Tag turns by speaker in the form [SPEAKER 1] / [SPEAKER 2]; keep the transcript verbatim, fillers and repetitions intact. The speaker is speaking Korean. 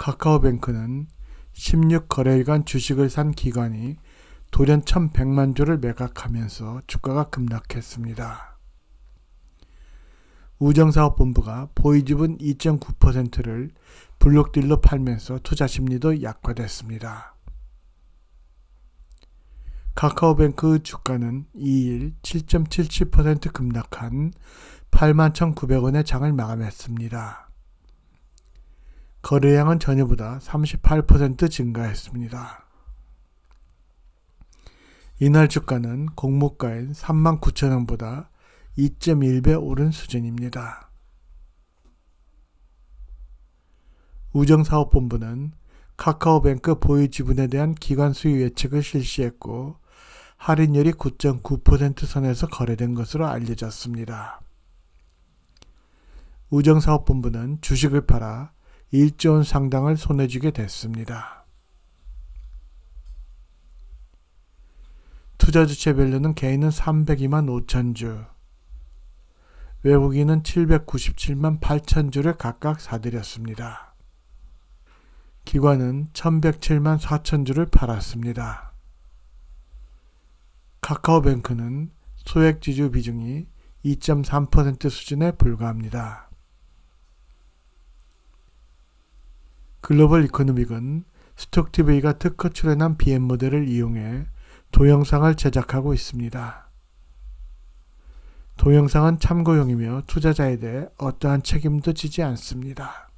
[SPEAKER 1] 카카오뱅크는 십육 거래일간 주식을 산 기관이 돌연 천백만 주를 매각하면서 주가가 급락했습니다. 우정사업본부가 보유지분 이 점 구 퍼센트를 블록딜로 팔면서 투자 심리도 약화됐습니다. 카카오뱅크 주가는 이 일 칠 점 칠칠 퍼센트 급락한 팔만 천구백 원의 장을 마감했습니다. 거래량은 전일보다 삼십팔 퍼센트 증가했습니다. 이날 주가는 공모가인 삼만 구천 원보다 이 점 일 배 오른 수준입니다. 우정사업본부는 카카오뱅크 보유 지분에 대한 기관 수익 예측을 실시했고 할인율이 구 점 구 퍼센트 선에서 거래된 것으로 알려졌습니다. 우정사업본부는 주식을 팔아 일조 원 상당을 손에 쥐게 됐습니다. 투자 주체별로는 개인은 삼백이만 오천 주, 외국인은 칠백구십칠만 팔천 주를 각각 사들였습니다. 기관은 천백칠만 사천 주를 팔았습니다. 카카오뱅크는 소액지주 비중이 이 점 삼 퍼센트 수준에 불과합니다. 글로벌 이코노믹은 스톡티비가 특허 출연한 비엠 모델을 이용해 동영상을 제작하고 있습니다. 동영상은 참고용이며 투자자에 대해 어떠한 책임도 지지 않습니다.